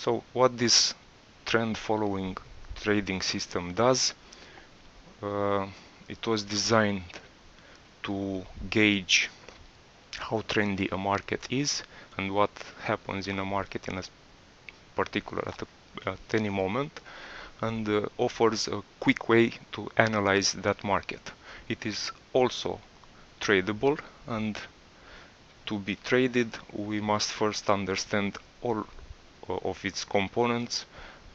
So what this trend following trading system does, it was designed to gauge how trendy a market is and what happens in a market in a particular at any moment, and offers a quick way to analyze that market. It is also tradable, and to be traded we must first understand all of its components,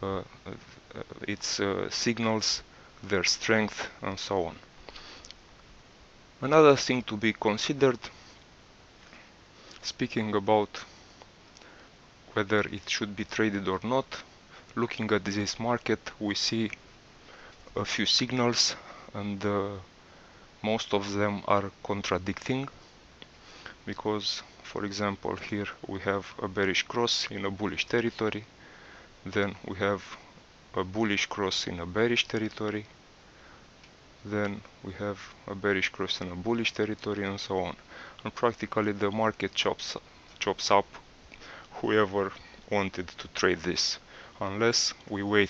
its signals, their strength, and so on. Another thing to be considered, speaking about whether it should be traded or not, looking at this market we see a few signals, and most of them are contradicting, because for example here we have a bearish cross in a bullish territory, then we have a bullish cross in a bearish territory, then we have a bearish cross in a bullish territory, and so on. And practically the market chops up whoever wanted to trade this, unless we wait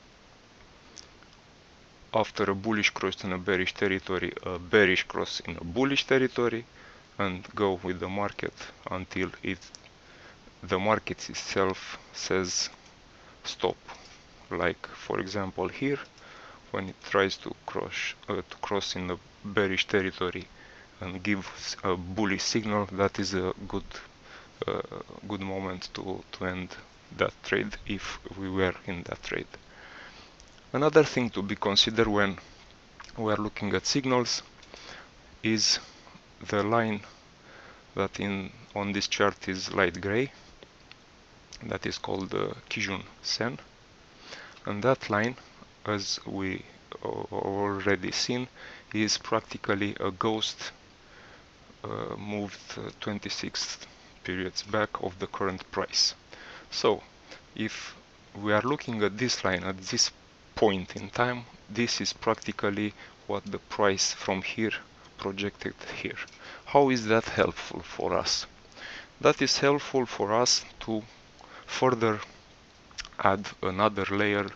after a bullish cross in a bearish territory, a bearish cross in a bullish territory, and go with the market until the market itself says stop. Like for example here, when it tries to cross in the bearish territory and gives a bullish signal, that is a good moment to end that trade if we were in that trade. Another thing to be considered when we are looking at signals is the line that on this chart is light gray, that is called the Kijun Sen, and that line, as we already seen, is practically a ghost moved 26 periods back of the current price. So if we are looking at this line at this point in time, this is practically what the price from here projected here. How is that helpful for us? That is helpful for us to further add another layer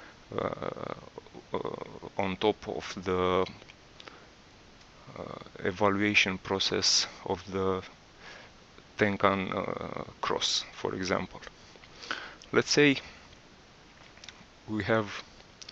on top of the evaluation process of the Tenkan cross, for example. Let's say we have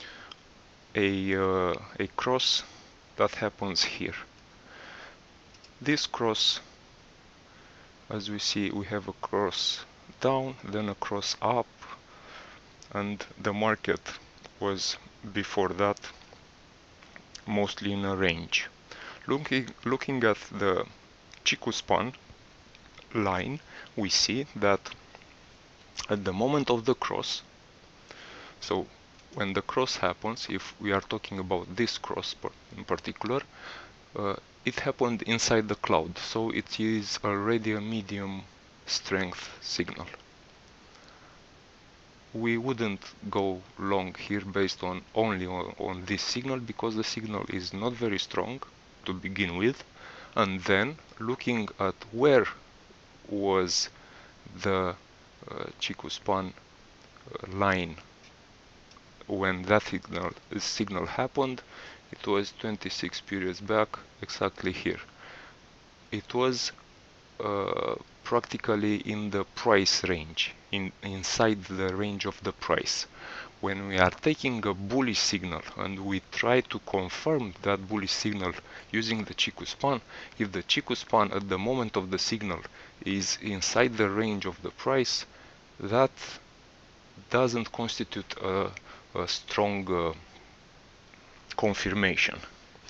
a cross that happens here. This cross, as we see, we have a cross down, then a cross up, and the market was before that mostly in a range. Looking at the Chikou span line, we see that at the moment of the cross, so when the cross happens, if we are talking about this cross in particular, it happened inside the cloud, so it is already a medium strength signal. We wouldn't go long here based on only on this signal, because the signal is not very strong to begin with, and then looking at where was the Chikou span line when that signal happened, it was 26 periods back, exactly here. It was practically in the price range, inside the range of the price. When we are taking a bullish signal and we try to confirm that bullish signal using the Chikou span, if the Chikou span at the moment of the signal is inside the range of the price, that doesn't constitute a strong confirmation.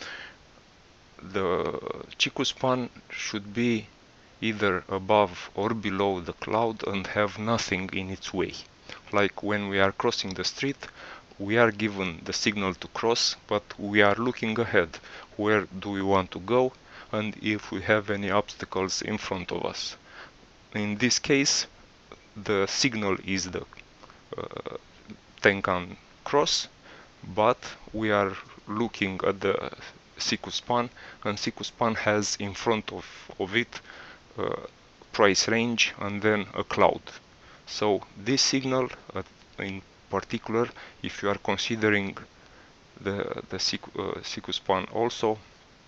The Chikou span should be either above or below the cloud and have nothing in its way. Like when we are crossing the street, we are given the signal to cross, but we are looking ahead. Where do we want to go, and if we have any obstacles in front of us. In this case, the signal is the Tenkan cross, but we are looking at the Chikou span, and Chikou span has in front of it price range and then a cloud. So this signal in particular, if you are considering the Siku span also,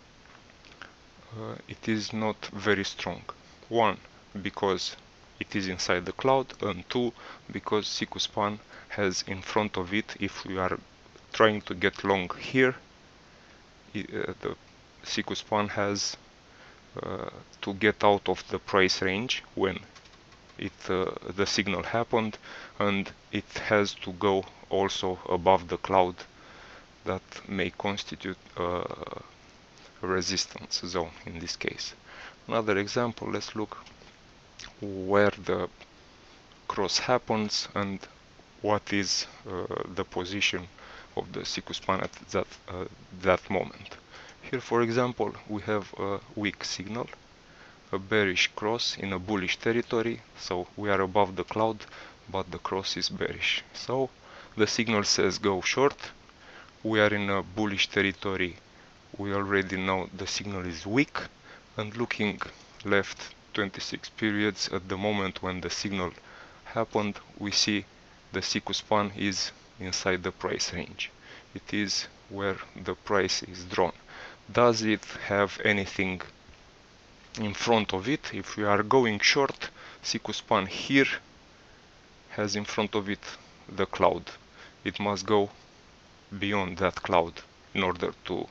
it is not very strong. One, because it is inside the cloud, and two, because Siku span has in front of it, if we are trying to get long here, the Siku span has to get out of the price range when the signal happened, and it has to go also above the cloud that may constitute a resistance zone in this case. Another example, let's look where the cross happens and what is the position of the Siku span at that moment. Here, for example, we have a weak signal, a bearish cross in a bullish territory, so we are above the cloud, but the cross is bearish. So the signal says go short. We are in a bullish territory. We already know the signal is weak, and looking left 26 periods at the moment when the signal happened, we see the Siku span is inside the price range. It is where the price is drawn. Does it have anything in front of it? If we are going short, Siku span here has in front of it the cloud. It must go beyond that cloud in order to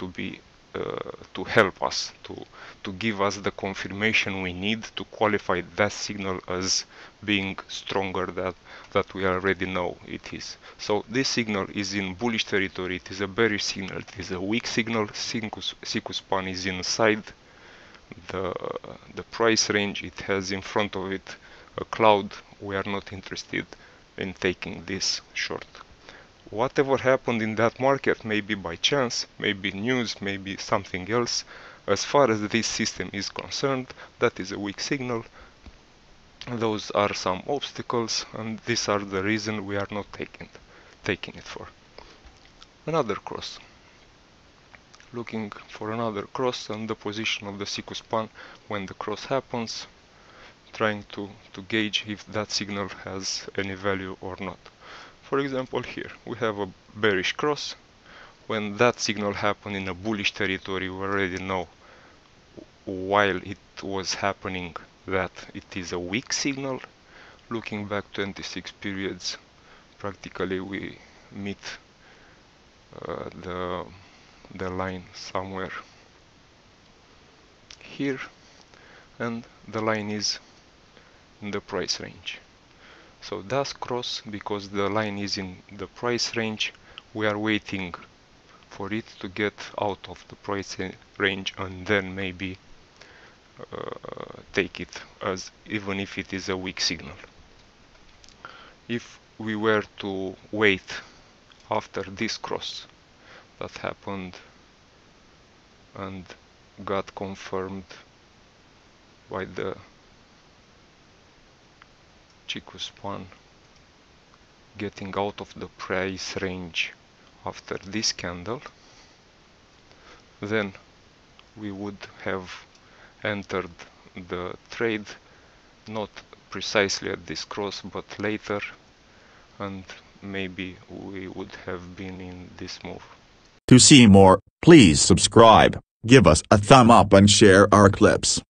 help us, to give us the confirmation we need to qualify that signal as being stronger that we already know it is. So this signal is in bullish territory. It is a bearish signal. It is a weak signal. Siku span is inside the price range. It has in front of it a cloud. We are not interested in taking this short. Whatever happened in that market, maybe by chance, maybe news, maybe something else, as far as this system is concerned, that is a weak signal. Those are some obstacles, and these are the reason we are not taking it for. Another cross. Looking for another cross and the position of the Siku span when the cross happens, trying to gauge if that signal has any value or not. For example, here we have a bearish cross. When that signal happened in a bullish territory, we already know while it was happening that it is a weak signal. Looking back 26 periods, practically we meet the line somewhere here, and the line is in the price range. So does cross, because the line is in the price range, we are waiting for it to get out of the price range and then maybe take it as even if it is a weak signal. If we were to wait after this cross that happened and got confirmed by the Siku span getting out of the price range after this candle, then we would have entered the trade not precisely at this cross but later, and maybe we would have been in this move. To see more, please subscribe, give us a thumb up and share our clips.